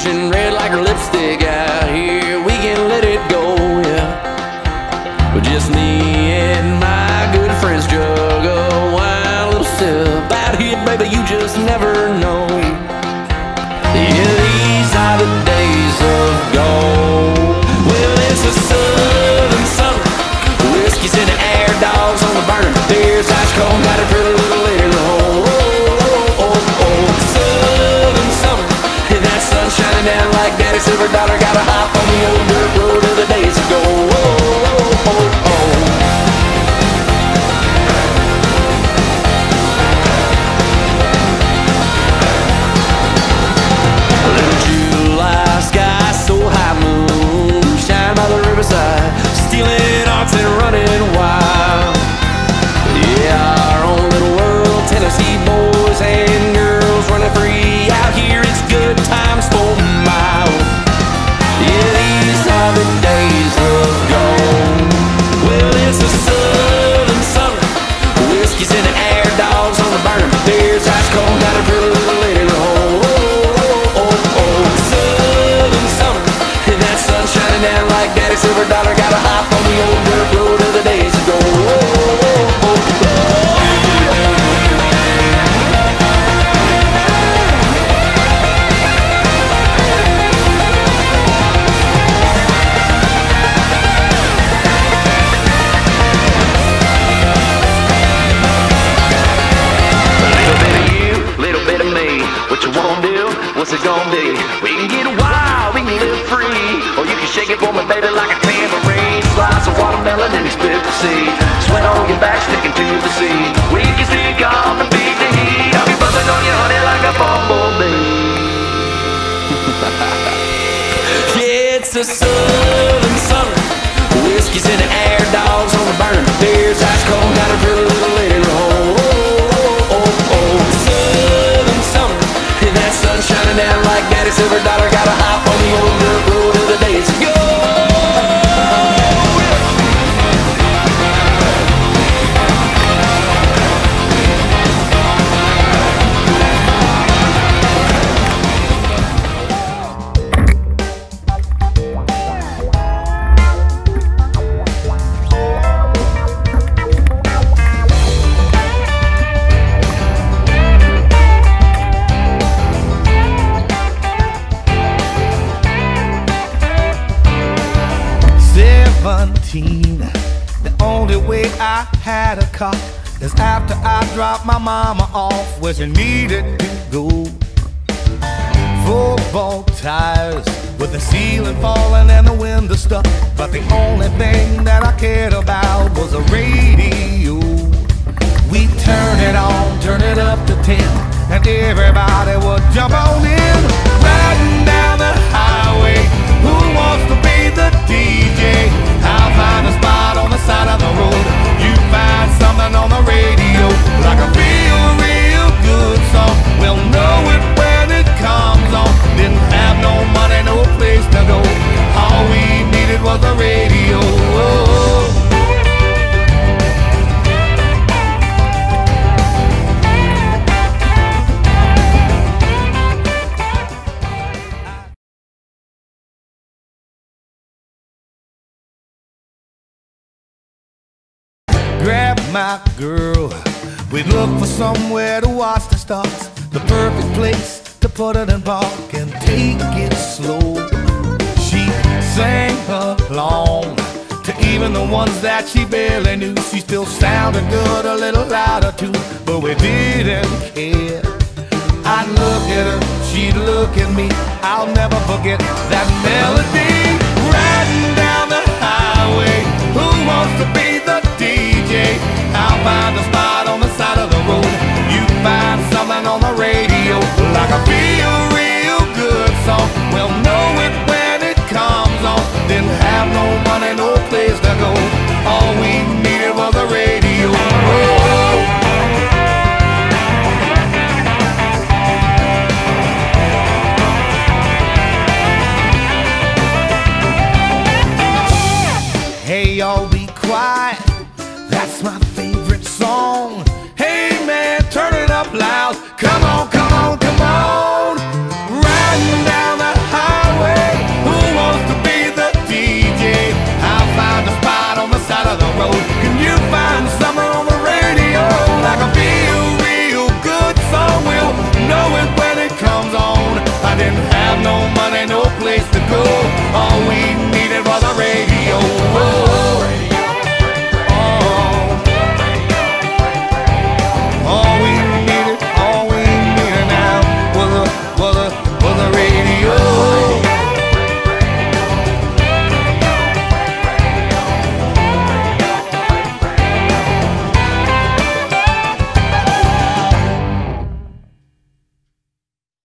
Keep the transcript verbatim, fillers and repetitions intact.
pushing red like her lipstick out here. We can let it go, yeah. But just me and my good friends jug a wine, a little sip out here, baby, you just never know. Yeah, these are the days of gold. Well, it's a southern summer, whiskey's in the air, dogs on the burner, beer's ice cold, got a pretty little lady in the hole. Oh, oh, oh, oh. Southern summer, and that sun shining down like Daddy Silver Dollar, got a hop on the old dirt road of the days ago. Oh, oh, oh, oh. Stealing arts and running wild. Yeah, our own little world, Tennessee boys and girls running free out here. It's good times for miles. Yeah, these are the days of gold. Well, it's a southern summer, whiskey's in the air, dogs on the burner, beer's ice cold, got a pretty little lady in the hole. Oh, oh, oh, oh. Southern summer, and that sun shining down like Daddy Silver Dollar, got a hop on the old dirt road of the days ago. Oh, oh, oh, oh. Little bit of you, little bit of me. What you wanna do? What's it gonna be? We can get wild, we can live free, or you can shake it for me, baby, like a tambourine. Slice of watermelon and spit the seed. Sweat on your back, sticking to the sea. We can stick on the beat, the heat. I'll be buzzing on you, honey, like a bumblebee. Yeah, it's a southern summer, whiskey's in the air, dogs on the burner, beer's ice cold, got a pretty little lady in the hole. Oh, oh, oh, oh. Southern summer, and that sun shining down like Daddy Silver Dollar, got a hop on the old dirt road of the days ago. The only way I had a car is after I dropped my mama off where she needed to go. Football tires with the ceiling falling and the window stuck, but the only thing that I cared about was a radio. We turn it on, turn it up to ten, and everybody would jump on in. Riding down the highway, who wants to be the D J? I'll find a spot on the side of the road. You find something on the radio, like a real, real good song. We'll know it when it comes on. Didn't have no money, no place to go. All we needed was a radio. Oh. Grab my girl, we'd look for somewhere to watch the stars, the perfect place to put it in park and take it slow. She sang along to even the ones that she barely knew. She still sounded good, a little louder too, but we didn't care. I'd look at her, she'd look at me. I'll never forget that melody. Riding down the highway, who wants to be the D J? I'll find a spot on the side of the road. You find something on the radio, like a real, real good song. We'll know it when it comes on. Didn't have no money, no place to go. All we needed was a radio. Oh. Hey, y'all be quiet, that's my favorite song. Hey man, turn it up loud, come on,